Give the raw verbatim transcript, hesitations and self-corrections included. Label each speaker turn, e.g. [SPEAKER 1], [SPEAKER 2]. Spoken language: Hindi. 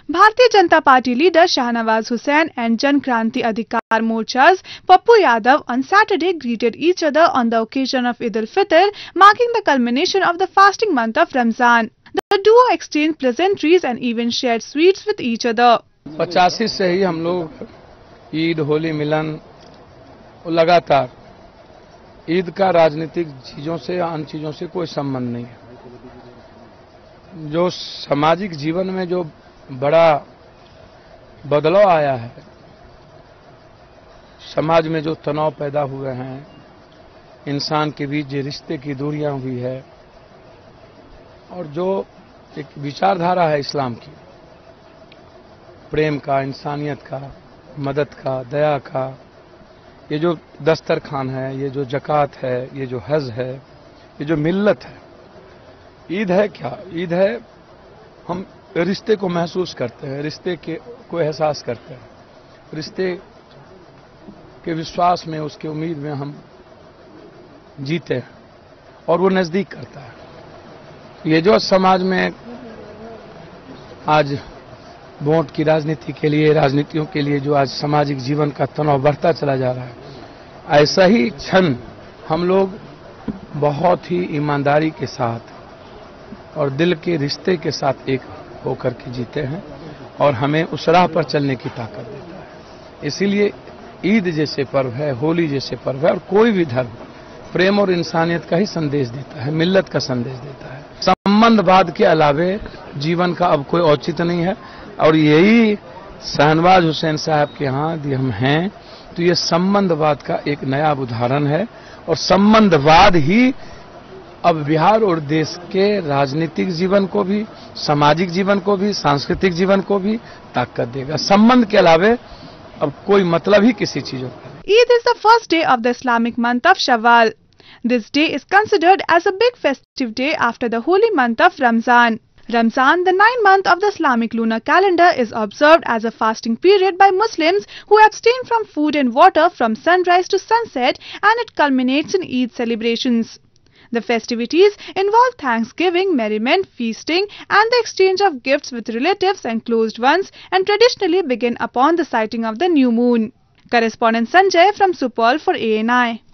[SPEAKER 1] Bharatiya Janata Party leader Shahnawaz Hussain and Jan Karnti Adhikar Morcha's Pappu Yadav on Saturday greeted each other on the occasion of Eid al-Fitr, marking the culmination of the fasting month of Ramzan. The duo exchanged pleasantries and even shared sweets with each other.
[SPEAKER 2] पचासी से ही हम लोग ईद, होली, मिलन लगातार ईद का राजनीतिक चीजों से या अन्य चीजों से कोई संबंध नहीं है। जो सामाजिक जीवन में जो बड़ा बदलाव आया है, समाज में जो तनाव पैदा हुए हैं, इंसान के बीच जो रिश्ते की दूरियां हुई है और जो एक विचारधारा है इस्लाम की, प्रेम का, इंसानियत का, मदद का, दया का, ये जो दस्तरखान है, ये जो ज़कात है, ये जो हज है, ये जो मिल्लत है, ईद है क्या? ईद है हम रिश्ते को महसूस करते हैं, रिश्ते के को एहसास करते हैं, रिश्ते के विश्वास में, उसके उम्मीद में हम जीते हैं और वो नज़दीक करता है। ये जो समाज में आज वोट की राजनीति के लिए, राजनीतियों के लिए जो आज सामाजिक जीवन का तनाव बढ़ता चला जा रहा है, ऐसा ही क्षण हम लोग बहुत ही ईमानदारी के साथ और दिल के रिश्ते के साथ एक होकर के जीते हैं और हमें उस राह पर चलने की ताकत देता है। इसीलिए ईद जैसे पर्व है, होली जैसे पर्व है और कोई भी धर्म प्रेम और इंसानियत का ही संदेश देता है, मिल्लत का संदेश देता है। संबंधवाद के अलावे जीवन का अब कोई औचित्य नहीं है और यही शहनवाज हुसैन साहब के यहाँ यदि हम हैं तो ये संबंधवाद का एक नया उदाहरण है और संबंधवाद ही अब बिहार और देश के राजनीतिक जीवन को भी, सामाजिक जीवन को भी, सांस्कृतिक जीवन को भी ताकत देगा। संबंध के अलावे अब कोई मतलब ही किसी चीजों का।
[SPEAKER 1] Eid is the first day of the Islamic month of Shawwal. This day is considered as a big festive day after the holy month of Ramzan. Ramzan, the ninth month of the Islamic lunar calendar, is observed as a fasting period by Muslims who abstain from food and water from sunrise to sunset, and it culminates in Eid celebrations. The festivities involve thanksgiving, merriment, feasting and the exchange of gifts with relatives and closed ones, and traditionally begin upon the sighting of the new moon. Correspondent Sanjay from Supaul for A N I.